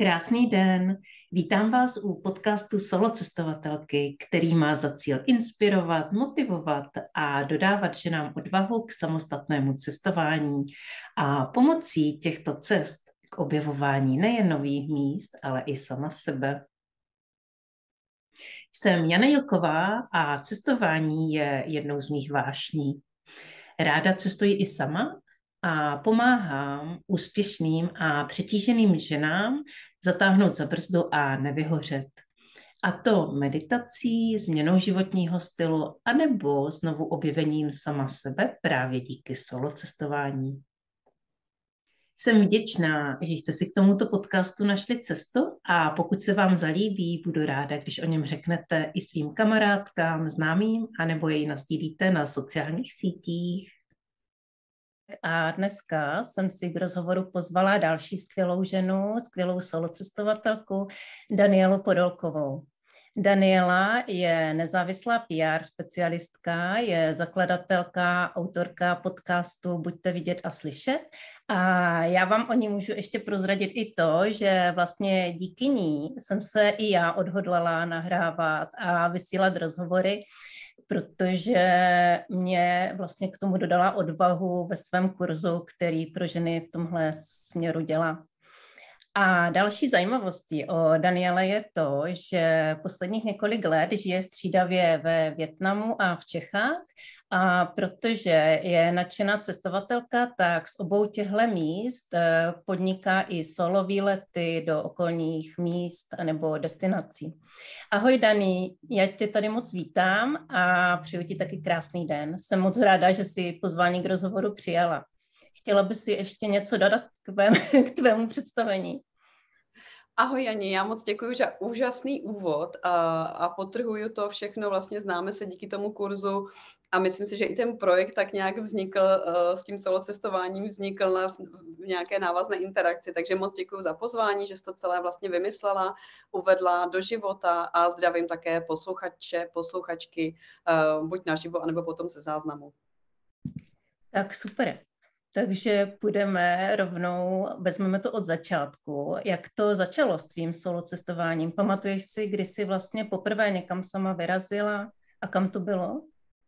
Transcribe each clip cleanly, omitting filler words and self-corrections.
Krásný den, vítám vás u podcastu Solo cestovatelky, který má za cíl inspirovat, motivovat a dodávat ženám odvahu k samostatnému cestování a pomocí těchto cest k objevování nejen nových míst, ale i sama sebe. Jsem Jana Jilková a cestování je jednou z mých vášní. Ráda cestuji i sama a pomáhám úspěšným a přetíženým ženám zatáhnout za brzdu a nevyhořet. A to meditací, změnou životního stylu anebo znovu objevením sama sebe právě díky solo cestování. Jsem vděčná, že jste si k tomuto podcastu našli cestu a pokud se vám zalíbí, budu ráda, když o něm řeknete i svým kamarádkám, známým, anebo jej nasdílíte na sociálních sítích. A dneska jsem si k rozhovoru pozvala další skvělou ženu, skvělou solocestovatelku Danielu Podolkovou. Daniela je nezávislá PR specialistka, je zakladatelka, autorka podcastu Buďte vidět a slyšet. A já vám o ní můžu ještě prozradit i to, že vlastně díky ní jsem se i já odhodlala nahrávat a vysílat rozhovory, protože mě vlastně k tomu dodala odvahu ve svém kurzu, který pro ženy v tomhle směru dělá. A další zajímavostí o Daniele je to, že posledních několik let žije střídavě ve Vietnamu a v Čechách. A protože je nadšená cestovatelka, tak z obou těchto míst podniká i solo výlety do okolních míst nebo destinací. Ahoj Dani, já tě tady moc vítám a přeju ti taky krásný den. Jsem moc ráda, že jsi pozvání k rozhovoru přijala. Chtěla bys si ještě něco dodat k tvému představení? Ahoj Jani, já moc děkuji za úžasný úvod a podtrhuju to všechno, vlastně známe se díky tomu kurzu a myslím si, že i ten projekt tak nějak vznikl, s tím solocestováním vznikl na nějaké návazné interakci, takže moc děkuji za pozvání, že jsi to celé vlastně vymyslela, uvedla do života a zdravím také posluchače, posluchačky, buď naživo, anebo potom se záznamu. Tak super. Takže půjdeme rovnou, vezmeme to od začátku. Jak to začalo s tvým solocestováním? Pamatuješ si, kdy jsi vlastně poprvé někam sama vyrazila a kam to bylo?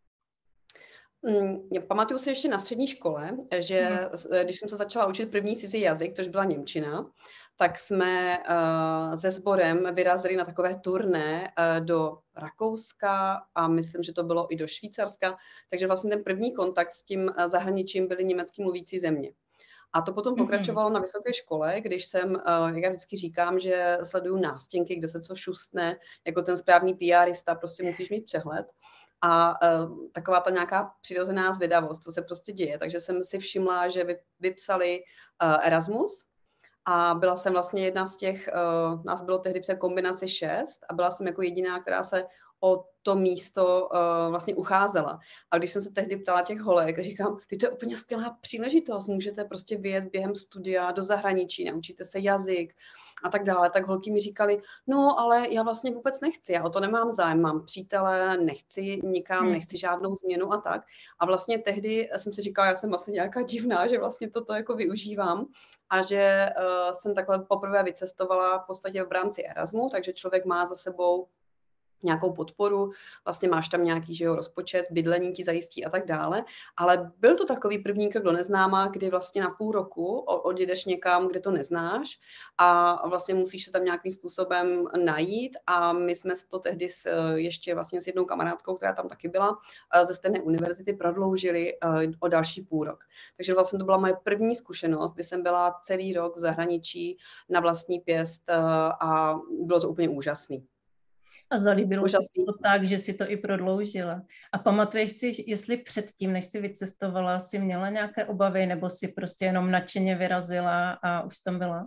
Pamatuju si ještě na střední škole, že když jsem se začala učit první cizí jazyk, což byla němčina, tak jsme se sborem vyrazili na takové turné do Rakouska a myslím, že to bylo i do Švýcarska, takže vlastně ten první kontakt s tím zahraničím byly německy mluvící země. A to potom pokračovalo na vysoké škole, když jsem, jak já vždycky říkám, že sleduju nástěnky, kde se co šustne, jako ten správný PRista, prostě musíš mít přehled. A taková ta nějaká přirozená zvědavost, co se prostě děje. Takže jsem si všimla, že vypsali Erasmus a byla jsem vlastně jedna z těch, nás bylo tehdy v té kombinaci 6 a byla jsem jako jediná, která se o to místo vlastně ucházela. A když jsem se tehdy ptala těch holek, říkám, to je úplně skvělá příležitost, můžete prostě vyjet během studia do zahraničí, naučíte se jazyk a tak dále, tak holky mi říkali, no ale já vlastně vůbec nechci, já o to nemám zájem, mám přítele, nechci nikam, nechci žádnou změnu a tak. A vlastně tehdy jsem si říkala, já jsem vlastně nějaká divná, že vlastně toto jako využívám a že jsem takhle poprvé vycestovala v podstatě v rámci Erasmu, takže člověk má za sebou nějakou podporu, vlastně máš tam nějaký, že jo, rozpočet, bydlení ti zajistí a tak dále, ale byl to takový první krok do neznáma, kdy vlastně na půl roku odjedeš někam, kde to neznáš a vlastně musíš se tam nějakým způsobem najít a my jsme to tehdy ještě vlastně s jednou kamarádkou, která tam taky byla, ze stejné univerzity prodloužili o další půl rok. Takže vlastně to byla moje první zkušenost, kdy jsem byla celý rok v zahraničí na vlastní pěst a bylo to úplně úžasný. A zalíbilo se to tak, že si to i prodloužila. A pamatuješ si, jestli předtím, než jsi vycestovala, si měla nějaké obavy, nebo si prostě jenom nadšeně vyrazila a už tam byla?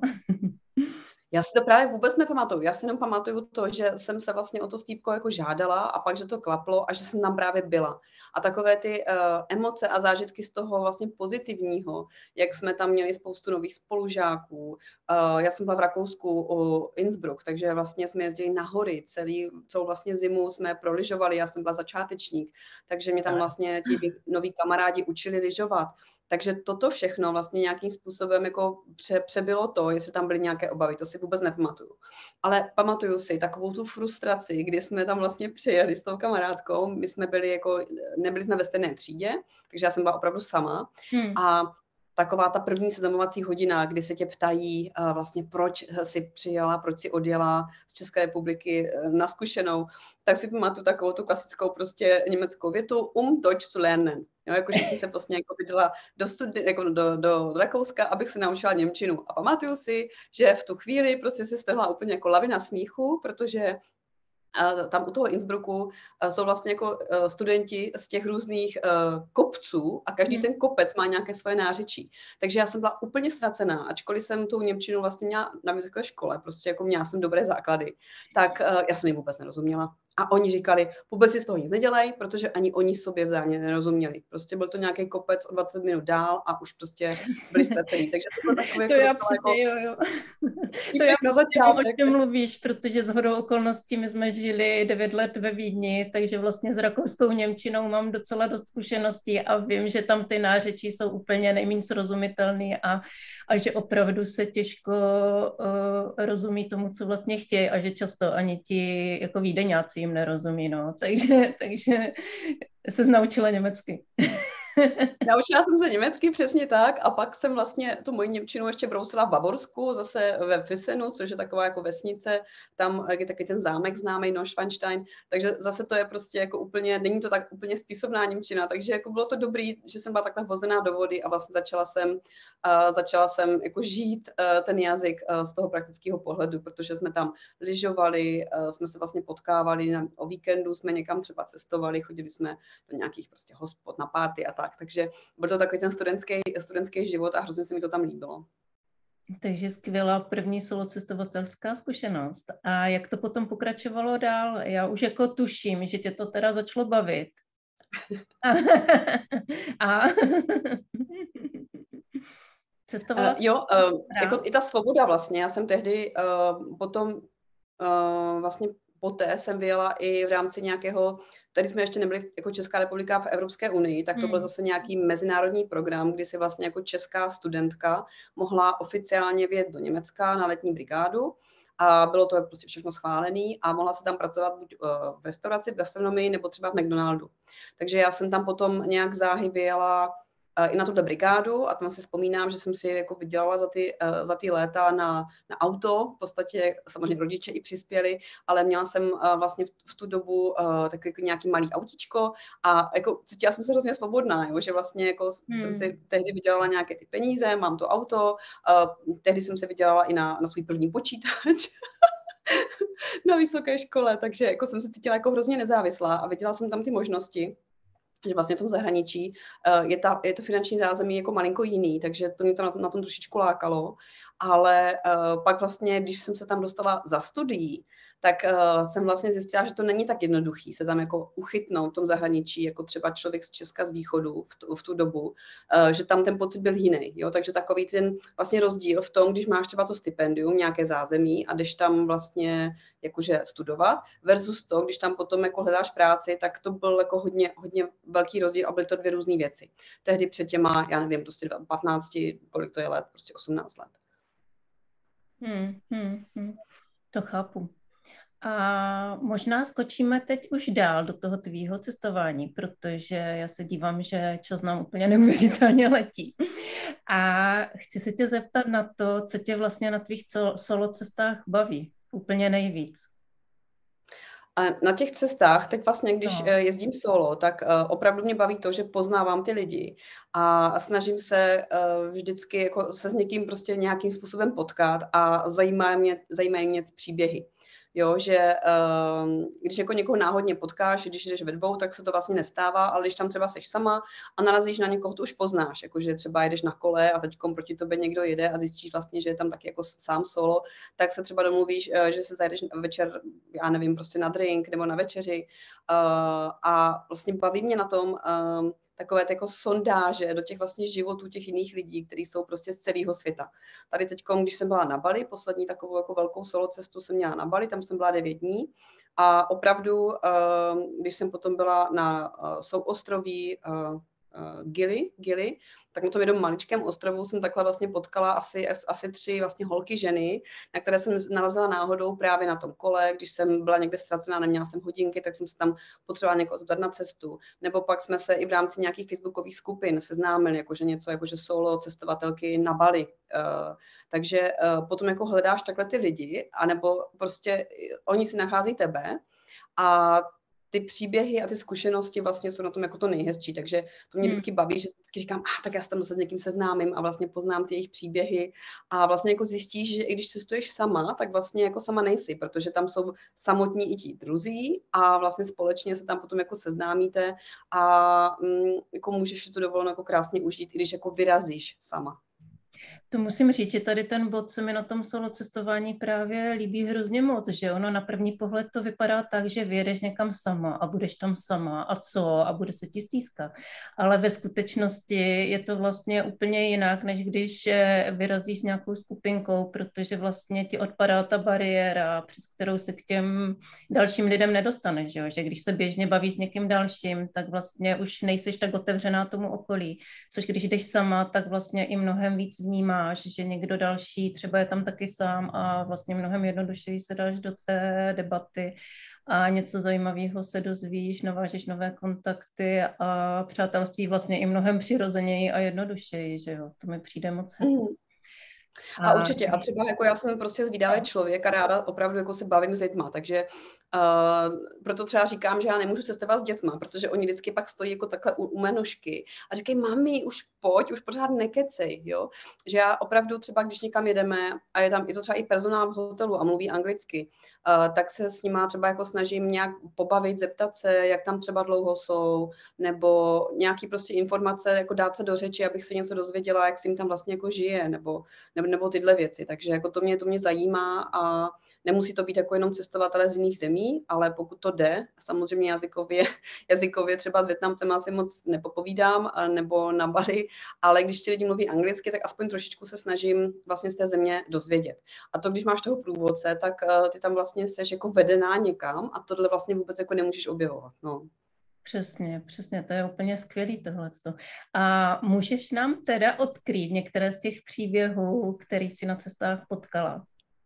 Já si to právě vůbec nepamatuju. Já si jenom pamatuju to, že jsem se vlastně o to stýpko jako žádala a pak, že to klaplo a že jsem tam právě byla. A takové ty emoce a zážitky z toho vlastně pozitivního, jak jsme tam měli spoustu nových spolužáků. Já jsem byla v Rakousku o Innsbruck, takže vlastně jsme jezdili na hory. Celou vlastně zimu jsme proližovali, já jsem byla začátečník, takže mě tam vlastně ti noví kamarádi učili lyžovat. Takže toto všechno vlastně nějakým způsobem jako přebylo to, jestli tam byly nějaké obavy, to si vůbec nepamatuju. Ale pamatuju si takovou tu frustraci, kdy jsme tam vlastně přijeli s tou kamarádkou, my jsme byli jako, nebyli jsme ve stejné třídě, takže já jsem byla opravdu sama. A taková ta první seznamovací hodina, kdy se tě ptají vlastně, proč si přijela, proč si odjela z České republiky na zkušenou, tak si pamatuju takovou tu klasickou prostě německou větu Deutsch zu lernen. Jo, jakože jsem se vlastně jako vydala do Rakouska, abych se naučila němčinu. A pamatuju si, že v tu chvíli prostě se strhla úplně jako lavina smíchu, protože tam u toho Innsbrucku jsou vlastně jako studenti z těch různých kopců a každý ten kopec má nějaké svoje nářečí. Takže já jsem byla úplně ztracená, ačkoliv jsem tu němčinu vlastně měla na vysoké škole, prostě jako měla jsem dobré základy, tak já jsem ji vůbec nerozuměla. A oni říkali, vůbec si z toho nic nedělej, protože ani oni sobě vzájemně nerozuměli. Prostě byl to nějaký kopec o 20 minut dál a už prostě byli ztracení. Takže to bylo takové to jako... já přesně, jo. To já na přesně vím, o začátek. čem mluvíš, protože shodou okolností my jsme žili 9 let ve Vídni, takže vlastně s rakouskou němčinou mám docela dost zkušeností a vím, že tam ty nářečí jsou úplně nejméně srozumitelný a že opravdu se těžko rozumí tomu, co vlastně chtějí a že často ani ti jako vídeňáci jim nerozumí, no. Takže se naučila německy. Naučila jsem se německy, přesně tak, a pak jsem vlastně tu moji němčinu ještě brousila v Bavorsku, zase ve Füssenu, což je taková jako vesnice, tam je taky ten zámek známý Neuschwanstein, takže zase to je prostě jako úplně, není to tak úplně spisovná němčina, takže jako bylo to dobrý, že jsem byla takhle vozená do vody a vlastně začala jsem jako žít ten jazyk z toho praktického pohledu, protože jsme tam lyžovali, jsme se vlastně potkávali o víkendu, jsme někam třeba cestovali, chodili jsme do nějakých prostě hospod na party a tak. Takže byl to takový ten studentský život a hrozně se mi to tam líbilo. Takže skvělá první solocestovatelská zkušenost. A jak to potom pokračovalo dál? Já už jako tuším, že tě to teda začalo bavit. A cestovala jsi? Jo, jako i ta svoboda vlastně. Já jsem tehdy potom vlastně poté jsem vyjela i v rámci nějakého, tady jsme ještě nebyli jako Česká republika v Evropské unii, tak to byl zase nějaký mezinárodní program, kdy si vlastně jako česká studentka mohla oficiálně vyjet do Německa na letní brigádu a bylo to prostě všechno schválené a mohla se tam pracovat buď v restauraci, v gastronomii nebo třeba v McDonaldu. Takže já jsem tam potom nějak záhy vyjela i na tuhle brigádu a tam si vzpomínám, že jsem si jako vydělala za ty léta na auto, v podstatě samozřejmě rodiče i přispěli, ale měla jsem vlastně v tu dobu takový jako nějaký malý autíčko a jako cítila jsem se hrozně svobodná, jo, že vlastně jako jsem si tehdy vydělala nějaké ty peníze, mám to auto, tehdy jsem se vydělala i na svůj první počítač na vysoké škole, takže jako jsem se cítila jako hrozně nezávislá a viděla jsem tam ty možnosti, že vlastně v tom zahraničí je to finanční zázemí jako malinko jiný, takže to mě to na tom trošičku lákalo, ale pak vlastně, když jsem se tam dostala za studií, tak jsem vlastně zjistila, že to není tak jednoduchý se tam jako uchytnout v tom zahraničí, jako třeba člověk z Česka z východu v tu dobu, že tam ten pocit byl jiný, jo, takže takový ten vlastně rozdíl v tom, když máš třeba to stipendium, nějaké zázemí a jdeš tam vlastně jakože studovat versus to, když tam potom jako hledáš práci, tak to byl jako hodně velký rozdíl a byly to dvě různé věci. Tehdy před těma, já nevím, prostě 15, kolik to je let, prostě 18 let. To chápu. A možná skočíme teď už dál do toho tvýho cestování, protože já se dívám, že čas nám úplně neuvěřitelně letí. A chci se tě zeptat na to, co tě vlastně na tvých solo cestách baví úplně nejvíc. A na těch cestách, tak vlastně, když jezdím solo, tak opravdu mě baví to, že poznávám ty lidi a snažím se vždycky jako se s někým prostě nějakým způsobem potkat a zajímají mě ty příběhy. Jo, že když jako někoho náhodně potkáš, když jdeš ve dvou, tak se to vlastně nestává, ale když tam třeba seš sama a narazíš na někoho, to už poznáš, jakože třeba jedeš na kole a teď proti tobě někdo jede a zjistíš vlastně, že je tam taky jako sám solo, tak se třeba domluvíš, že se zajdeš večer, já nevím, prostě na drink nebo na večeři a vlastně baví mě na tom takové jako sondáže do těch vlastně životů těch jiných lidí, kteří jsou prostě z celého světa. Tady teď, když jsem byla na Bali, poslední takovou jako velkou solo cestu jsem měla na Bali, tam jsem byla 9 dní a opravdu, když jsem potom byla na souostroví Gili, tak na tom jednom maličkém ostrovu jsem takhle vlastně potkala asi 3 vlastně holky ženy, na které jsem narazila náhodou právě na tom kole, když jsem byla někde ztracená, neměla jsem hodinky, tak jsem se tam potřebovala někoho zeptat na cestu. Nebo pak jsme se i v rámci nějakých facebookových skupin seznámili, jakože něco, jakože solo cestovatelky na Bali. Takže potom jako hledáš takhle ty lidi, anebo prostě oni si nachází tebe a ty příběhy a ty zkušenosti vlastně jsou na tom jako to nejhezčí, takže to mě vždycky baví, že vždycky říkám, tak já se tam s někým seznámím a vlastně poznám ty jejich příběhy a vlastně jako zjistíš, že i když cestuješ sama, tak vlastně jako sama nejsi, protože tam jsou samotní i ti druzí a vlastně společně se tam potom jako seznámíte a jako můžeš tu dovolenou jako krásně užít, i když jako vyrazíš sama. To musím říct, že tady ten bod se mi na tom solo cestování právě líbí hrozně moc, že ono na první pohled to vypadá tak, že vyjedeš někam sama a budeš tam sama a co a bude se ti stýskat. Ale ve skutečnosti je to vlastně úplně jinak, než když vyrazíš s nějakou skupinkou, protože vlastně ti odpadá ta bariéra, přes kterou se k těm dalším lidem nedostaneš, že když se běžně bavíš s někým dalším, tak vlastně už nejseš tak otevřená tomu okolí, což když jdeš sama, tak vlastně i mnohem víc vnímáš, že někdo další třeba je tam taky sám a vlastně mnohem jednodušeji se dáš do té debaty a něco zajímavého se dozvíš, navážeš nové kontakty a přátelství vlastně i mnohem přirozeněji a jednodušeji, že jo, to mi přijde moc hezké. A určitě, a třeba jako já jsem prostě zvídavý člověk a ráda opravdu jako se bavím s lidma, takže proto třeba říkám, že já nemůžu cestovat s dětma, protože oni vždycky pak stojí jako takhle u mé nožky a říkají, mami, už pojď, už pořád nekecej, jo. Že já opravdu třeba, když někam jedeme a je to třeba i personál v hotelu a mluví anglicky, tak se s nima třeba jako snažím nějak pobavit, zeptat se, jak tam třeba dlouho jsou, nebo nějaký prostě informace, jako dát se do řeči, abych se něco dozvěděla, jak si jim tam vlastně jako žije, nebo tyhle věci. Takže jako to mě zajímá a nemusí to být jako jenom cestovatelé z jiných zemí, ale pokud to jde, samozřejmě jazykově třeba s Vietnamcem asi moc nepopovídám, nebo na Bali, ale když ti lidi mluví anglicky, tak aspoň trošičku se snažím vlastně z té země dozvědět. A to, když máš toho průvodce, tak ty tam vlastně seš jako vedená někam a tohle vlastně vůbec jako nemůžeš objevovat. No. Přesně, to je úplně skvělý tohleto. A můžeš nám teda odkrýt některé z těch příběhů, který jsi na cestách potkala?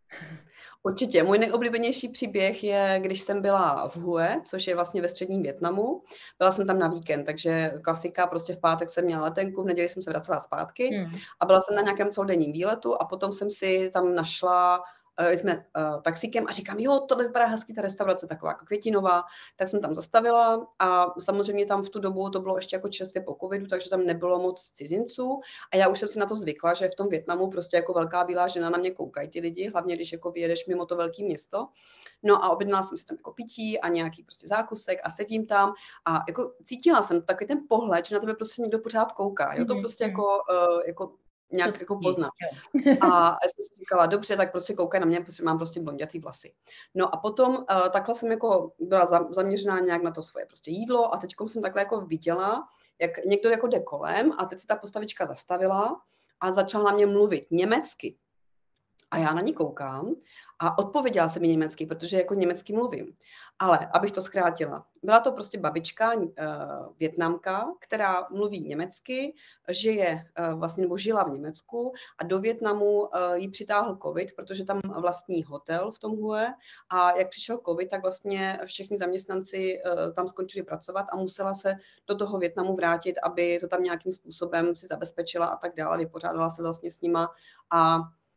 Určitě. Můj nejoblíbenější příběh je, když jsem byla v Hue, což je vlastně ve středním Vietnamu. Byla jsem tam na víkend, takže klasika, prostě v pátek jsem měla letenku, v neděli jsem se vracela zpátky a byla jsem na nějakém celodenním výletu a potom jsem si tam našla jsme taxíkem a říkám, jo, tohle vypadá hezky, ta restaurace taková jako květinová, tak jsem tam zastavila a samozřejmě tam v tu dobu to bylo ještě jako čerstvě po covidu, takže tam nebylo moc cizinců a já už jsem si na to zvykla, že v tom Vietnamu prostě jako velká bílá žena na mě koukají ty lidi, hlavně když jako vyjedeš mimo to velké město. No a objednala jsem si tam jako pití a nějaký prostě zákusek a sedím tam a jako cítila jsem takový ten pohled, že na tebe prostě někdo pořád kouká, jo, to prostě jako nějak jako poznáš. A já jsem si říkala, dobře, tak prostě koukaj na mě, protože mám prostě blondětý vlasy. No a potom takhle jsem jako byla zaměřená nějak na to svoje prostě jídlo a teď jsem takhle jako viděla, jak někdo jako jde kolem a teď se ta postavička zastavila a začala na mě mluvit německy. A já na ní koukám a odpověděla jsem mi německy, protože jako německy mluvím. Ale abych to zkrátila, byla to prostě babička, Vietnamka, která mluví německy, žije vlastně nebo žila v Německu a do Vietnamu jí přitáhl covid, protože tam vlastní hotel v tom Hue a jak přišel covid, tak vlastně všichni zaměstnanci tam skončili pracovat a musela se do toho Vietnamu vrátit, aby to tam nějakým způsobem si zabezpečila a tak dále, vypořádala se vlastně s nima a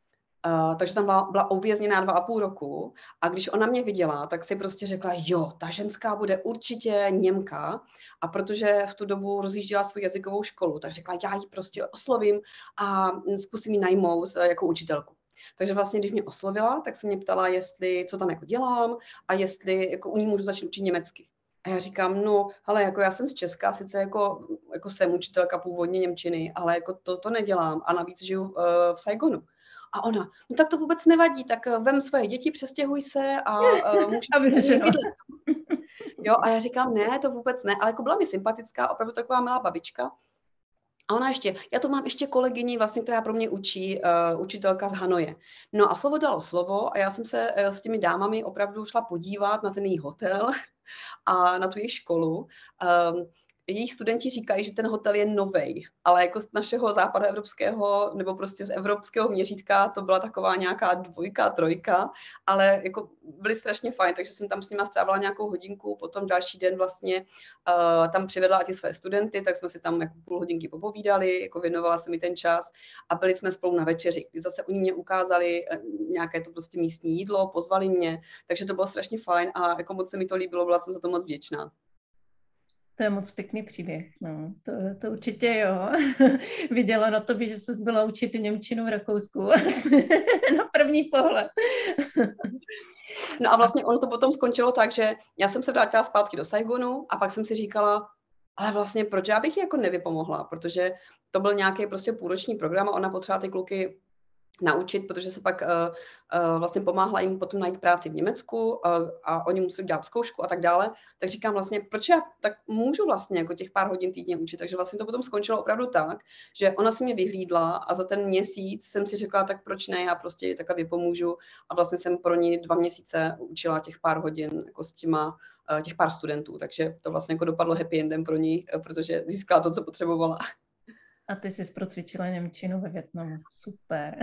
takže tam byla uvězněná 2,5 roku a když ona mě viděla, tak si prostě řekla, jo, ta ženská bude určitě Němka a protože v tu dobu rozjížděla svou jazykovou školu, tak řekla, já ji prostě oslovím a zkusím ji najmout jako učitelku. Takže vlastně, když mě oslovila, tak se mě ptala, co tam jako dělám a jestli jako u ní můžu začít učit německy. A já říkám, no, hele, jako já jsem z Česka, sice jako jsem učitelka původně němčiny, ale jako to nedělám a navíc žiju v Saigonu. A ona, no tak to vůbec nevadí, tak vem svoje děti, přestěhuj se a můžeš bydlet. Jo, a já říkám, ne, to vůbec ne, ale jako byla mi sympatická, opravdu taková milá babička. A ona já tu mám ještě kolegyni, vlastně, která pro mě učí, učitelka z Hanoje. No a slovo dalo slovo a já jsem se s těmi dámami opravdu šla podívat na ten její hotel a na tu její školu. jejich studenti říkají, že ten hotel je novej, ale jako z našeho západoevropského nebo prostě z evropského měřítka to byla taková nějaká 2, 3, ale jako byli strašně fajn, takže jsem tam s nima strávila nějakou hodinku, potom další den vlastně tam přivedla i ty své studenty, tak jsme si tam jako půl hodinky popovídali, jako věnovala se mi ten čas a byli jsme spolu na večeři, kdy zase oni mě ukázali nějaké to prostě místní jídlo, pozvali mě, takže to bylo strašně fajn a jako moc se mi to líbilo, byla jsem za to moc vděčná. To je moc pěkný příběh, no. To určitě jo. Viděla na tobě, že ses byla učit němčinu v Rakousku. Na první pohled. No a vlastně ono to potom skončilo tak, že já jsem se vrátila zpátky do Saigonu a pak jsem si říkala, ale vlastně proč já bych jí jako nevypomohla, protože to byl nějaký prostě půlroční program a ona potřeba ty kluky naučit, protože se pak vlastně pomáhla jim potom najít práci v Německu a oni museli dělat zkoušku a tak dále, tak říkám vlastně, proč já tak můžu vlastně jako těch pár hodin týdně učit, takže vlastně to potom skončilo opravdu tak, že ona si mě vyhlídla a za ten měsíc jsem si řekla, tak proč ne, já prostě takhle vypomůžu a vlastně jsem pro ní 2 měsíce učila těch pár hodin jako s těch pár studentů, takže to vlastně jako dopadlo happy endem pro ní, protože získala to, co potřebovala. A ty jsi procvičila němčinu ve Vietnamu. Super.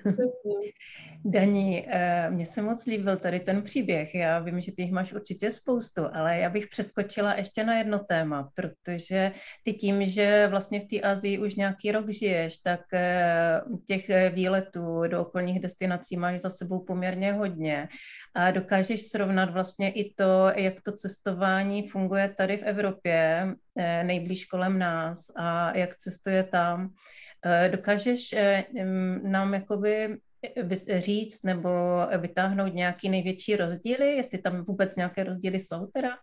Dani, mně se moc líbil tady ten příběh. Já vím, že ty jich máš určitě spoustu, ale já bych přeskočila ještě na jedno téma, protože ty tím, že vlastně v té Asii už nějaký rok žiješ, tak těch výletů do okolních destinací máš za sebou poměrně hodně. A dokážeš srovnat vlastně i to, jak to cestování funguje tady v Evropě, nejblíž kolem nás a jak cestuje tam. Dokážeš nám jakoby říct nebo vytáhnout nějaký největší rozdíly, jestli tam vůbec nějaké rozdíly jsou teda?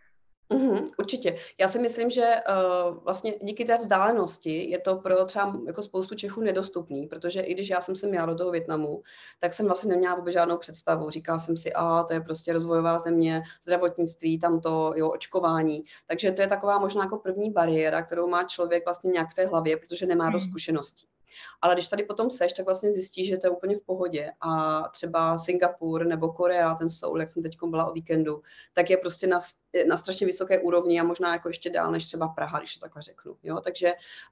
Určitě. Já si myslím, že vlastně díky té vzdálenosti je to pro třeba jako spoustu Čechů nedostupný, protože i když já jsem se měla do toho Vietnamu, tak jsem vlastně neměla vůbec žádnou představu. Říkala jsem si, to je prostě rozvojová země, zdravotnictví, tamto, očkování. Takže to je taková možná jako první bariéra, kterou má člověk vlastně nějak v té hlavě, protože nemá dost zkušeností. Ale když tady potom seš, tak vlastně zjistíš, že to je úplně v pohodě. A třeba Singapur nebo Korea, ten Seoul, jak jsem teď byla o víkendu, tak je prostě na strašně vysoké úrovni a možná jako ještě dál než třeba Praha, když to takhle řeknu. Jo? Takže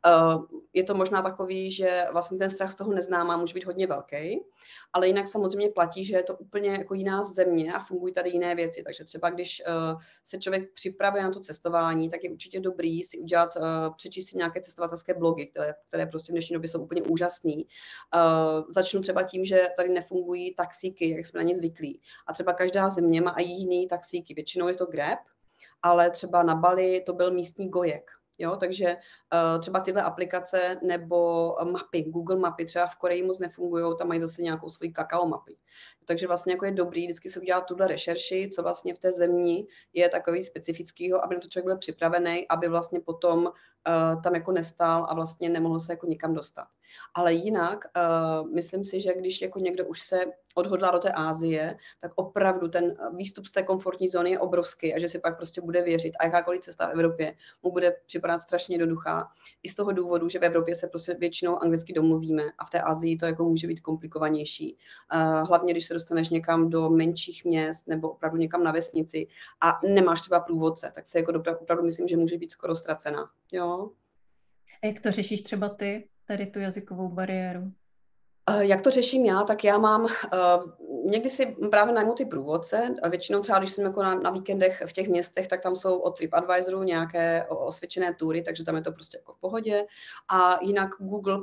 je to možná takový, že vlastně ten strach z toho neznámá může být hodně velký, ale jinak samozřejmě platí, že je to úplně jako jiná země a fungují tady jiné věci. Takže třeba když se člověk připravuje na to cestování, tak je určitě dobrý si udělat, přečíst si nějaké cestovatelské blogy, které prostě v dnešní době jsou úplně úžasný. Začnu třeba tím, že tady nefungují taxíky, jak jsme na ně zvyklí. A třeba každá země má i jiný taxíky. Většinou je to Grab, ale třeba na Bali to byl místní Gojek. Jo, takže třeba tyhle aplikace nebo mapy, Google mapy třeba v Koreji moc nefungují, tam mají zase nějakou svoji kakao mapy. Takže vlastně jako je dobrý vždycky se udělat tuhle rešerši, co vlastně v té zemi je takový specifického, aby na to člověk byl připravený, aby vlastně potom tam jako nestál a vlastně nemohl se jako nikam dostat. Ale jinak myslím si, že když jako někdo už se odhodlá do té Asie, tak opravdu ten výstup z té komfortní zóny je obrovský a že si pak prostě bude věřit a jakákoliv cesta v Evropě mu bude připadat strašně jednoduchá. I z toho důvodu, že v Evropě se prostě většinou anglicky domluvíme a v té Asii to jako může být komplikovanější. Hlavně, když se dostaneš někam do menších měst nebo opravdu někam na vesnici a nemáš třeba průvodce, tak se jako opravdu myslím, že může být skoro ztracená. Jo? A jak to řešíš třeba ty, tady tu jazykovou bariéru? Jak to řeším já, tak já mám, někdy si právě najmu ty průvodce, většinou třeba, když jsem jako na víkendech v těch městech, tak tam jsou od TripAdvisoru nějaké osvědčené tury, takže tam je to prostě jako v pohodě. A jinak Google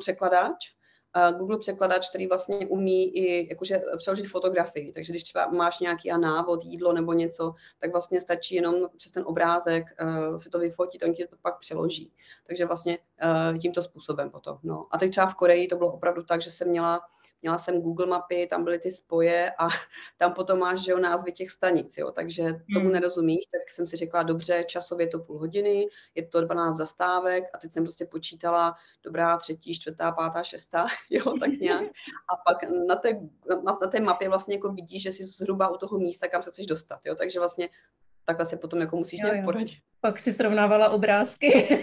překladač, který vlastně umí i jakože přeložit fotografii, takže když třeba máš nějaký návod, jídlo nebo něco, tak vlastně stačí jenom přes ten obrázek si to vyfotit, on ti to pak přeloží. Takže vlastně tímto způsobem potom. No. A teď třeba v Koreji to bylo opravdu tak, že jsem měla jsem Google mapy, tam byly ty spoje a tam potom máš, že názvy těch stanic, jo, takže tomu nerozumíš, tak jsem si řekla, dobře, časově to půl hodiny, je to 12 zastávek a teď jsem prostě počítala, dobrá, 3., 4., 5., 6., jo, tak nějak. A pak na té mapě vlastně jako vidíš, že jsi zhruba u toho místa, kam se chceš dostat, jo, takže vlastně takhle se potom jako musíš nějak poradit. Pak si srovnávala obrázky.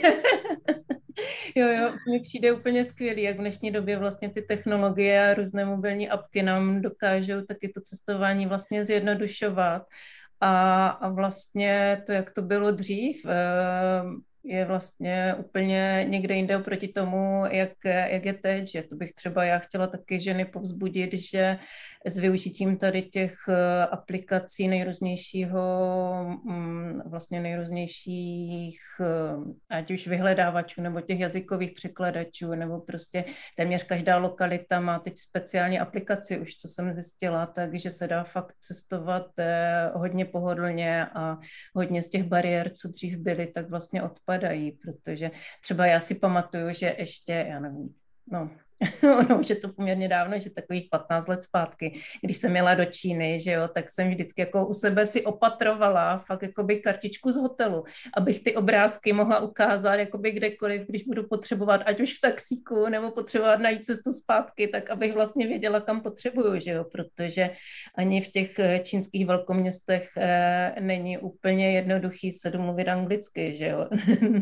Jo, mi přijde úplně skvělý, jak v dnešní době vlastně ty technologie a různé mobilní apky nám dokážou taky to cestování vlastně zjednodušovat. A vlastně to, jak to bylo dřív, je vlastně úplně někde jinde oproti tomu, jak je teď, že to bych třeba já chtěla taky ženy povzbudit, že s využitím tady těch aplikací nejrůznějšího, vlastně nejrůznějších, ať už vyhledávačů, nebo těch jazykových překladačů, nebo prostě téměř každá lokalita má teď speciální aplikaci, už co jsem zjistila, takže se dá fakt cestovat hodně pohodlně a hodně z těch bariér, co dřív byly, tak vlastně odpadají, protože třeba já si pamatuju, že ještě, já nevím, no, ono už je to poměrně dávno, že takových 15 let zpátky, když jsem jela do Číny, že jo, tak jsem vždycky jako u sebe si opatrovala fakt jakoby kartičku z hotelu, abych ty obrázky mohla ukázat jakoby kdekoliv, když budu potřebovat, ať už v taxíku, nebo potřebovat najít cestu zpátky, tak abych vlastně věděla, kam potřebuju, že jo, protože ani v těch čínských velkoměstech není úplně jednoduchý se domluvit anglicky, že jo.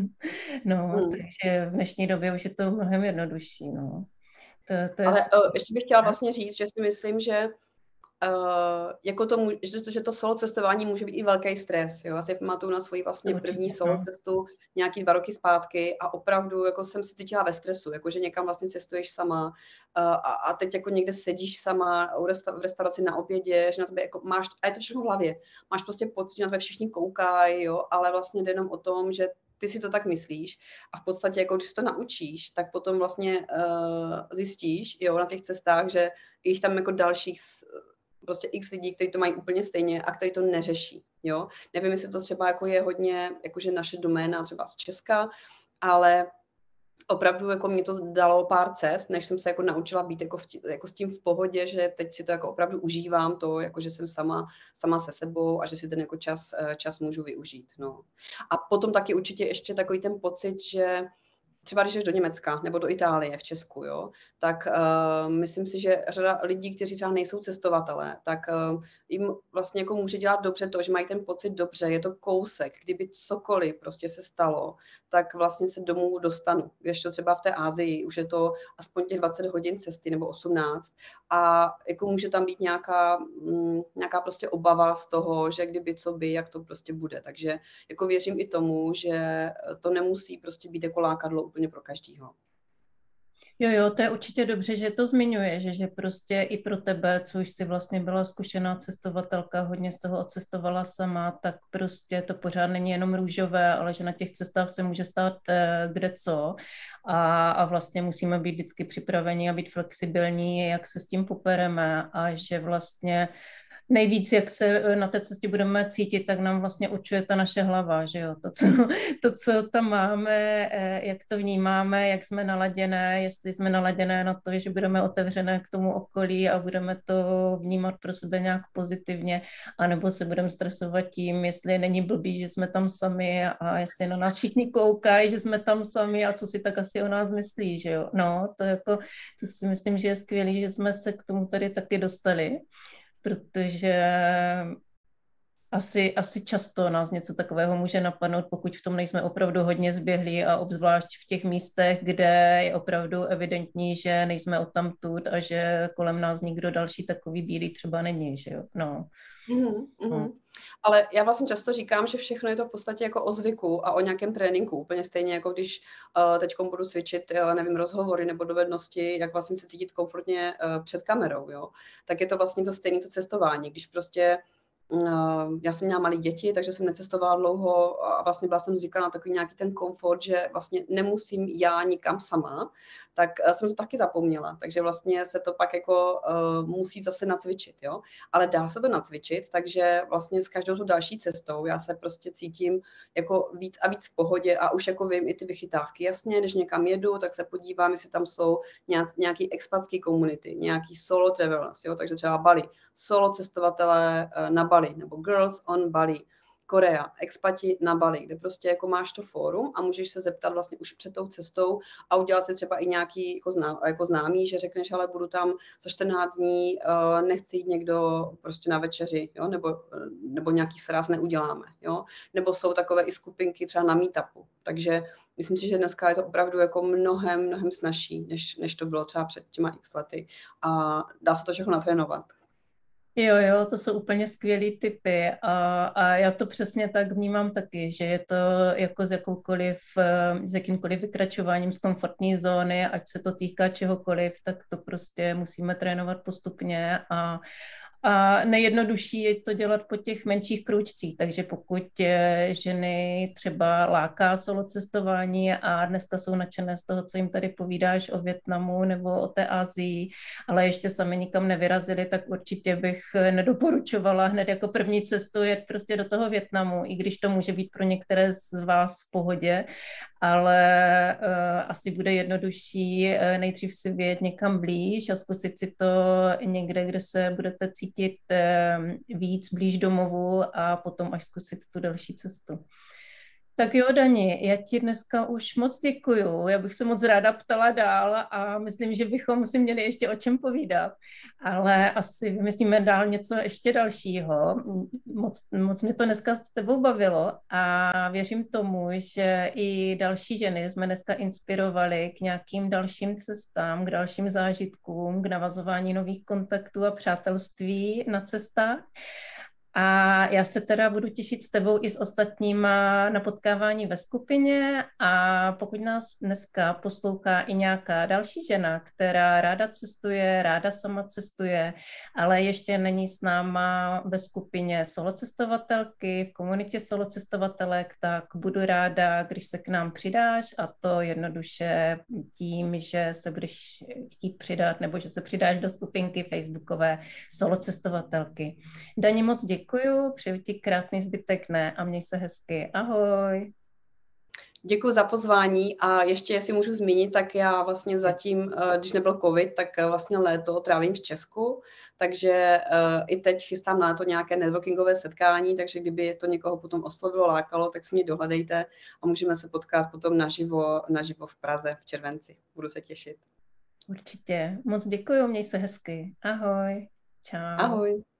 No, takže v dnešní době už je to mnohem jednodušší, no. To je... Ale ještě bych chtěla vlastně říct, že si myslím, že jako že to solo cestování může být i velký stres. Jo? Já si pamatuju na svoji vlastně první solo cestu nějaký 2 roky zpátky a opravdu jako jsem se cítila ve stresu, jako že někam vlastně cestuješ sama a teď jako někde sedíš sama v restauraci na obědě, že na tebe jako máš, a je to všechno v hlavě, máš prostě pocit, že na tebe všichni koukají, jo? Ale vlastně jde jenom o tom, že ty si to tak myslíš a v podstatě, jako když se to naučíš, tak potom vlastně zjistíš, jo, na těch cestách, že jich tam jako dalších prostě x lidí, kteří to mají úplně stejně a kteří to neřeší, jo. Nevím, jestli to třeba jako je hodně, jakože naše doména třeba z Česka, ale opravdu jako mě to dalo pár cest, než jsem se jako naučila být jako s tím v pohodě, že teď si to jako opravdu užívám, to jako že jsem sama se sebou a že si ten jako čas můžu využít, no. A potom taky určitě ještě takový ten pocit, že třeba když jdeš do Německa nebo do Itálie v Česku, jo, tak myslím si, že řada lidí, kteří třeba nejsou cestovatelé, tak jim vlastně jako může dělat dobře to, že mají ten pocit dobře, je to kousek, kdyby cokoliv prostě se stalo, tak vlastně se domů dostanu. Kdežto třeba v té Asii už je to aspoň těch 20 hodin cesty nebo 18 a jako může tam být nějaká prostě obava z toho, že kdyby co by, jak to prostě bude. Takže jako věřím i tomu, že to nemusí prostě být jako lákadlo úplně pro každýho. Jo, to je určitě dobře, že to zmiňuje, že prostě i pro tebe, co už si vlastně byla zkušená cestovatelka, hodně z toho odcestovala sama, tak prostě to pořád není jenom růžové, ale že na těch cestách se může stát kde co a vlastně musíme být vždycky připraveni a být flexibilní, jak se s tím popereme a že vlastně nejvíc, jak se na té cestě budeme cítit, tak nám vlastně určuje ta naše hlava, že jo, to, co tam máme, jak to vnímáme, jak jsme naladěné, jestli jsme naladěné na to, že budeme otevřené k tomu okolí a budeme to vnímat pro sebe nějak pozitivně, anebo se budeme stresovat tím, jestli není blbý, že jsme tam sami a jestli na nás všichni koukají, že jsme tam sami a co si tak asi o nás myslí, že jo. No, to si myslím, že je skvělý, že jsme se k tomu tady taky dostali, protože asi často nás něco takového může napadnout, pokud v tom nejsme opravdu hodně zběhlí a obzvlášť v těch místech, kde je opravdu evidentní, že nejsme odtamtud a že kolem nás nikdo další takový bílý třeba není, že jo, no. No. Ale já vlastně často říkám, že všechno je to v podstatě jako o zvyku a o nějakém tréninku. Úplně stejně jako když teď budu cvičit, nevím, rozhovory nebo dovednosti, jak vlastně se cítit komfortně před kamerou, jo. Tak je to vlastně to stejné to cestování. Když prostě já jsem měla malé děti, takže jsem necestovala dlouho a vlastně byla jsem zvyklá na takový nějaký ten komfort, že vlastně nemusím já nikam sama, tak jsem to taky zapomněla. Takže vlastně se to pak jako musí zase nacvičit, jo. Ale dá se to nacvičit, takže vlastně s každou tu další cestou já se prostě cítím jako víc a víc v pohodě a už jako vím i ty vychytávky. Jasně, když někam jedu, tak se podívám, jestli tam jsou nějaký expatský komunity, nějaký solo travelers, jo. Takže třeba Bali, solo cestovatelé na Bali, nebo Girls on Bali, Korea, expati na Bali, kde prostě jako máš to fórum a můžeš se zeptat vlastně už před tou cestou a udělat si třeba i nějaký jako známý, že řekneš, ale budu tam za 14 dní, nechci jít někdo prostě na večeři, jo? Nebo nějaký sraz neuděláme, jo? Nebo jsou takové i skupinky třeba na meetupu, takže myslím si, že dneska je to opravdu jako mnohem snazší, než to bylo třeba před těma x lety a dá se to všechno natrénovat. Jo, to jsou úplně skvělý tipy a já to přesně tak vnímám taky, že je to jako s jakýmkoliv vykračováním z komfortní zóny, ať se to týká čehokoliv, tak to prostě musíme trénovat postupně a nejjednodušší je to dělat po těch menších krůčcích, takže pokud ženy třeba láká solo cestování a dneska jsou nadšené z toho, co jim tady povídáš o Vietnamu nebo o té Asii, ale ještě sami nikam nevyrazili, tak určitě bych nedoporučovala hned jako první cestu jet prostě do toho Vietnamu, i když to může být pro některé z vás v pohodě, ale asi bude jednodušší nejdřív si vyjet někam blíž a zkusit si to někde, kde se budete cítit víc blíž domovu a potom až zkusit tu další cestu. Tak jo, Dani, já ti dneska už moc děkuju. Já bych se moc ráda ptala dál a myslím, že bychom si měli ještě o čem povídat, ale asi vymyslíme dál něco ještě dalšího. Moc mě to dneska s tebou bavilo a věřím tomu, že i další ženy jsme dneska inspirovali k nějakým dalším cestám, k dalším zážitkům, k navazování nových kontaktů a přátelství na cestách. A já se teda budu těšit s tebou i s ostatníma na potkávání ve skupině a pokud nás dneska poslouchá i nějaká další žena, která ráda cestuje, ráda sama cestuje, ale ještě není s náma ve skupině solocestovatelky, v komunitě solocestovatelek, tak budu ráda, když se k nám přidáš a to jednoduše tím, že se budeš chtít přidat nebo že se přidáš do skupinky facebookové solocestovatelky. Dani, moc děkuju, přeju ti krásný zbytek dne a měj se hezky. Ahoj. Děkuji za pozvání a ještě, jestli můžu zmínit, tak já vlastně zatím, když nebyl covid, tak vlastně léto trávím v Česku, takže i teď chystám na to nějaké networkingové setkání, takže kdyby to někoho potom oslovilo, lákalo, tak si mě dohledejte a můžeme se potkat potom naživo v Praze v červenci. Budu se těšit. Určitě. Moc děkuju, měj se hezky. Ahoj. Čau. Ahoj.